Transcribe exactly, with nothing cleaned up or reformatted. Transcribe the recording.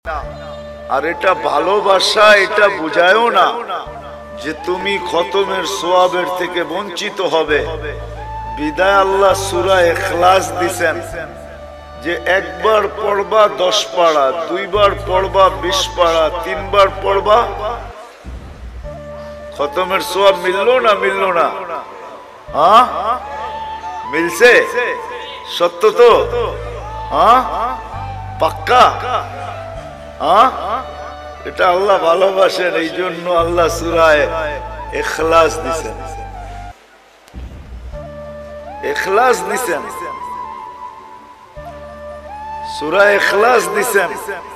আর এটা ভালোবাসা, এটা বুঝায়ও না যে তুমি খতমের সোয়াবের থেকে বঞ্চিত হবে। বিদায় আল্লাহ সূরা ইখলাস দিছেন যে একবার পড়বা দশ পারা, দুইবার পড়বা বিশ পারা, তিনবার পড়বা খতমের সোয়াব। মিললো না মিললো না? হ্যাঁ মিলছে? সত্য তো? হ্যাঁ পাক্কা? হ্যাঁ এটা আল্লাহ ভালোবাসেন, এই জন্য আল্লাহ সূরা ইখলাস দিছেন। ইখলাস দিছেন, সূরা ইখলাস দিছেন।